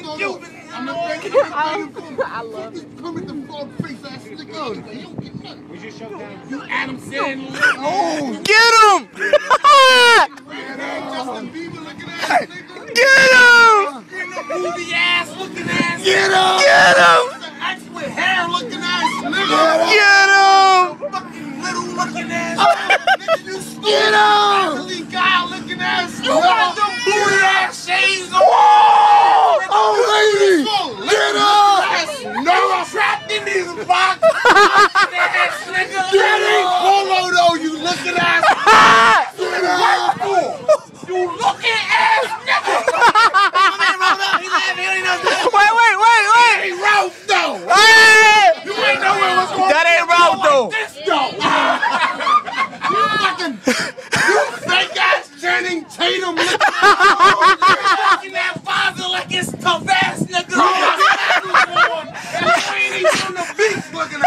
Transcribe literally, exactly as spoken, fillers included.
you. I'm gonna take him. I love it. Come at the frog face ass nigga. You don't get nothing. We just shut down. You Adam Sandler. Oh, Get him! Justin Bieber looking ass nigga. Get him! Movie ass looking ass. Get him! Get him! Actually with hair looking ass nigga. Get him! Fucking little looking ass nigga. You stupid. Get him! Ugly guy looking ass. You got them booty ass shades on. Oh, lady! Get him! No, I'm trapped in these boxes. Ass nigga. Get him! Polo though, you looking ass. Get him! You looking ass nigga. Wait, wait, wait, wait! He wrote though. Hey! You ain't know where it was going. That ain't wrong though. This though. You fucking, you fake ass Channing Tatum looking ass. Looking at father like it's tough ass nigga. You ain't even on the beach looking